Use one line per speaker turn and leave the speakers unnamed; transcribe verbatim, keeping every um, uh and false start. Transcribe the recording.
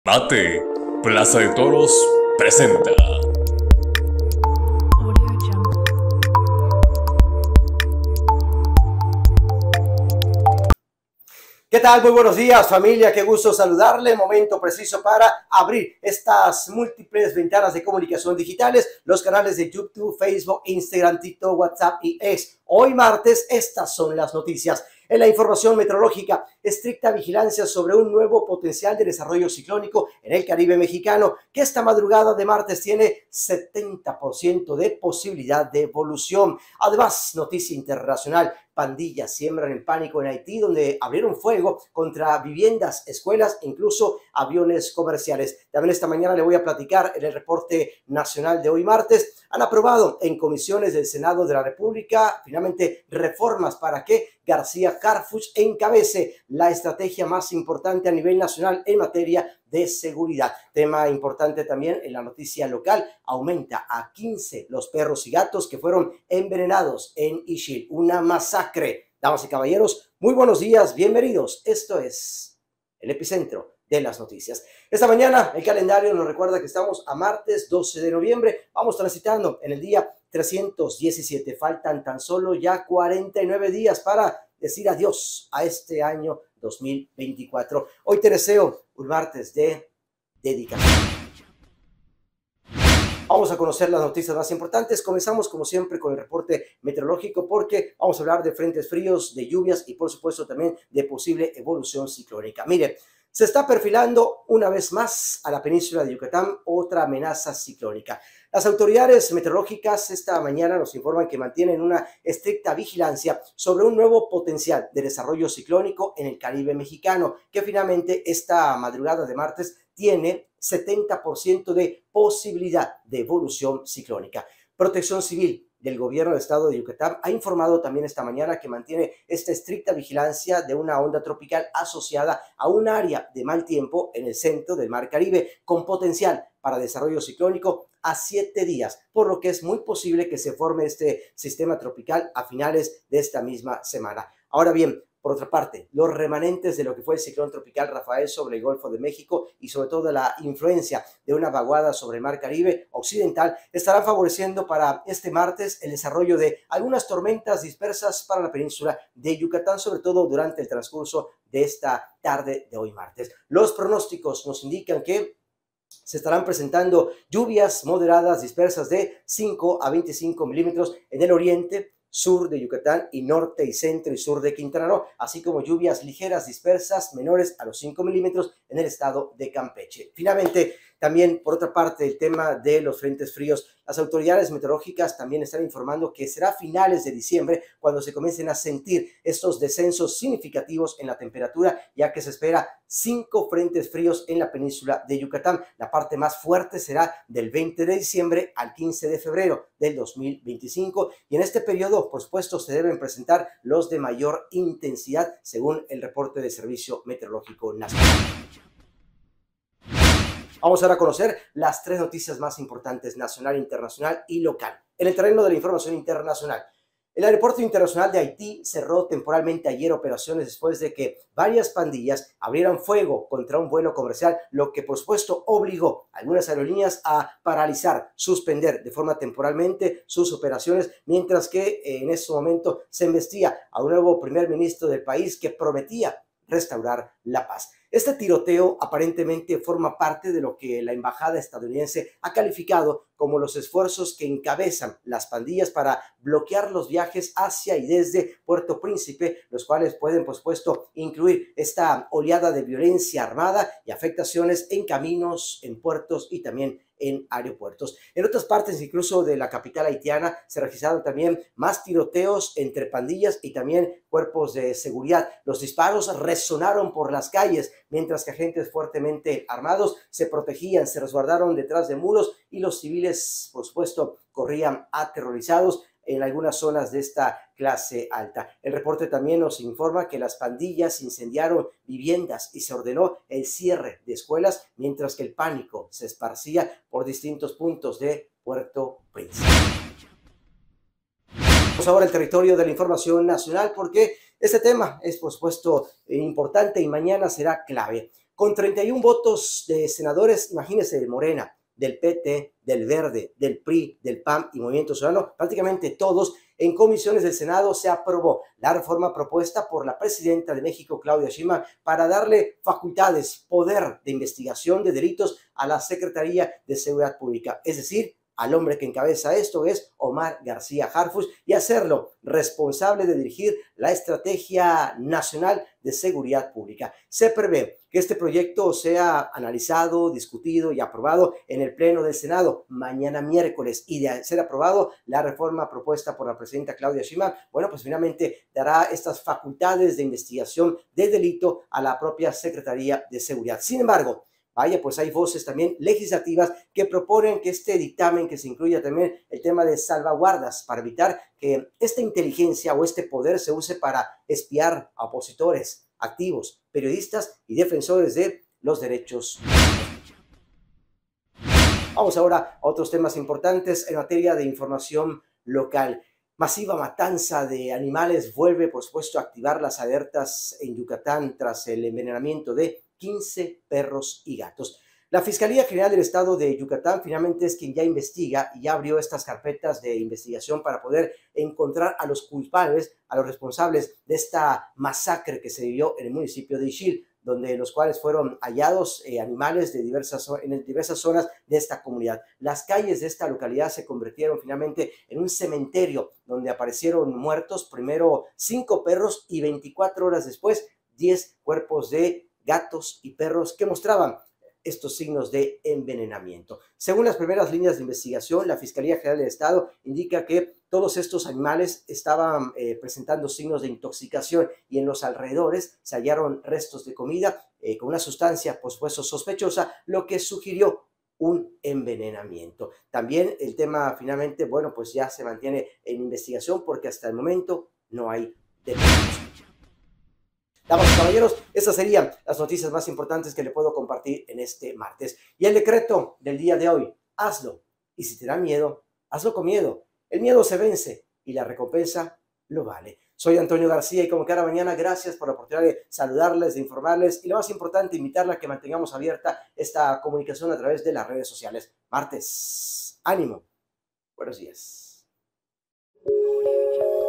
Mate, Plaza de Toros presenta.
¿Qué tal? Muy buenos días, familia. Qué gusto saludarle. Momento preciso para abrir estas múltiples ventanas de comunicación digitales, los canales de YouTube, Facebook, Instagram, TikTok, WhatsApp y X. Hoy martes, estas son las noticias. En la información meteorológica, estricta vigilancia sobre un nuevo potencial de desarrollo ciclónico en el Caribe mexicano, que esta madrugada de martes tiene setenta por ciento de posibilidad de evolución. Además, noticia internacional, pandillas siembran el pánico en Haití, donde abrieron fuego contra viviendas, escuelas e incluso aviones comerciales. También esta mañana le voy a platicar en el reporte nacional de hoy martes. Han aprobado en comisiones del Senado de la República finalmente reformas para que García Harfuch encabece la estrategia más importante a nivel nacional en materia de seguridad. Tema importante también en la noticia local, aumenta a quince los perros y gatos que fueron envenenados en Ixil. Una masacre. Damas y caballeros, muy buenos días, bienvenidos. Esto es el epicentro de las noticias. Esta mañana el calendario nos recuerda que estamos a martes doce de noviembre. Vamos transitando en el día trescientos diecisiete. Faltan tan solo ya cuarenta y nueve días para decir adiós a este año dos mil veinticuatro. Hoy te deseo un martes de dedicación. Vamos a conocer las noticias más importantes. Comenzamos como siempre con el reporte meteorológico porque vamos a hablar de frentes fríos, de lluvias y por supuesto también de posible evolución ciclónica. Mire, se está perfilando una vez más a la península de Yucatán otra amenaza ciclónica. Las autoridades meteorológicas esta mañana nos informan que mantienen una estricta vigilancia sobre un nuevo potencial de desarrollo ciclónico en el Caribe mexicano, que finalmente esta madrugada de martes tiene setenta por ciento de posibilidad de evolución ciclónica. Protección Civil del gobierno del estado de Yucatán ha informado también esta mañana que mantiene esta estricta vigilancia de una onda tropical asociada a un área de mal tiempo en el centro del Mar Caribe con potencial para desarrollo ciclónico a siete días, por lo que es muy posible que se forme este sistema tropical a finales de esta misma semana. Ahora bien, por otra parte, los remanentes de lo que fue el ciclón tropical Rafael sobre el Golfo de México y sobre todo la influencia de una vaguada sobre el Mar Caribe occidental estarán favoreciendo para este martes el desarrollo de algunas tormentas dispersas para la península de Yucatán, sobre todo durante el transcurso de esta tarde de hoy martes. Los pronósticos nos indican que se estarán presentando lluvias moderadas dispersas de cinco a veinticinco milímetros en el oriente, sur de Yucatán y norte y centro y sur de Quintana Roo, así como lluvias ligeras dispersas menores a los cinco milímetros en el estado de Campeche. Finalmente, también por otra parte, el tema de los frentes fríos. Las autoridades meteorológicas también están informando que será a finales de diciembre cuando se comiencen a sentir estos descensos significativos en la temperatura, ya que se espera cinco frentes fríos en la península de Yucatán. La parte más fuerte será del veinte de diciembre al quince de febrero del dos mil veinticinco y en este periodo, por supuesto, se deben presentar los de mayor intensidad según el reporte del Servicio Meteorológico Nacional. Vamos ahora a conocer las tres noticias más importantes, nacional, internacional y local. En el terreno de la información internacional, el aeropuerto internacional de Haití cerró temporalmente ayer operaciones después de que varias pandillas abrieran fuego contra un vuelo comercial, lo que por supuesto obligó a algunas aerolíneas a paralizar, suspender de forma temporalmente sus operaciones, mientras que en ese momento se investiga a un nuevo primer ministro del país que prometía restaurar la paz. Este tiroteo aparentemente forma parte de lo que la embajada estadounidense ha calificado como los esfuerzos que encabezan las pandillas para bloquear los viajes hacia y desde Puerto Príncipe, los cuales pueden, por supuesto, incluir esta oleada de violencia armada y afectaciones en caminos, en puertos y también en aeropuertos. En otras partes, incluso de la capital haitiana, se registraron también más tiroteos entre pandillas y también cuerpos de seguridad. Los disparos resonaron por las calles, mientras que agentes fuertemente armados se protegían, se resguardaron detrás de muros y los civiles, por supuesto, corrían aterrorizados en algunas zonas de esta clase alta. El reporte también nos informa que las pandillas incendiaron viviendas y se ordenó el cierre de escuelas, mientras que el pánico se esparcía por distintos puntos de Puerto Príncipe. Vamos ahora al territorio de la información nacional porque este tema es, por supuesto, importante y mañana será clave. con treinta y uno votos de senadores, imagínense, de Morena, del P T, del Verde, del P R I, del P A M y Movimiento Ciudadano, prácticamente todos en comisiones del Senado se aprobó la reforma propuesta por la presidenta de México, Claudia Sheinbaum, para darle facultades, poder de investigación de delitos a la Secretaría de Seguridad Pública, es decir, al hombre que encabeza esto es Omar García Harfuch, y hacerlo responsable de dirigir la Estrategia Nacional de Seguridad Pública. Se prevé que este proyecto sea analizado, discutido y aprobado en el Pleno del Senado mañana miércoles, y de ser aprobado la reforma propuesta por la presidenta Claudia Sheinbaum, bueno, pues finalmente dará estas facultades de investigación de delito a la propia Secretaría de Seguridad. Sin embargo, vaya, pues hay voces también legislativas que proponen que este dictamen, que se incluya también el tema de salvaguardas para evitar que esta inteligencia o este poder se use para espiar a opositores, activos, periodistas y defensores de los derechos humanos. Vamos ahora a otros temas importantes en materia de información local. Masiva matanza de animales vuelve, por supuesto, a activar las alertas en Yucatán tras el envenenamiento de quince perros y gatos. La Fiscalía General del Estado de Yucatán finalmente es quien ya investiga y ya abrió estas carpetas de investigación para poder encontrar a los culpables, a los responsables de esta masacre que se vivió en el municipio de Ixil, donde los cuales fueron hallados eh, animales de diversas, en diversas zonas de esta comunidad. Las calles de esta localidad se convirtieron finalmente en un cementerio donde aparecieron muertos, primero cinco perros y veinticuatro horas después diez cuerpos de gatos y perros que mostraban estos signos de envenenamiento. Según las primeras líneas de investigación, la Fiscalía General del Estado indica que todos estos animales estaban eh, presentando signos de intoxicación y en los alrededores se hallaron restos de comida eh, con una sustancia, por supuesto, sospechosa, lo que sugirió un envenenamiento. También el tema finalmente, bueno, pues ya se mantiene en investigación porque hasta el momento no hay detalles. Damas y caballeros, esas serían las noticias más importantes que le puedo compartir en este martes. Y el decreto del día de hoy, hazlo. Y si te da miedo, hazlo con miedo. El miedo se vence y la recompensa lo vale. Soy Antonio García y como cada mañana, gracias por la oportunidad de saludarles, de informarles y lo más importante, invitarla a que mantengamos abierta esta comunicación a través de las redes sociales. Martes, ánimo. Buenos días.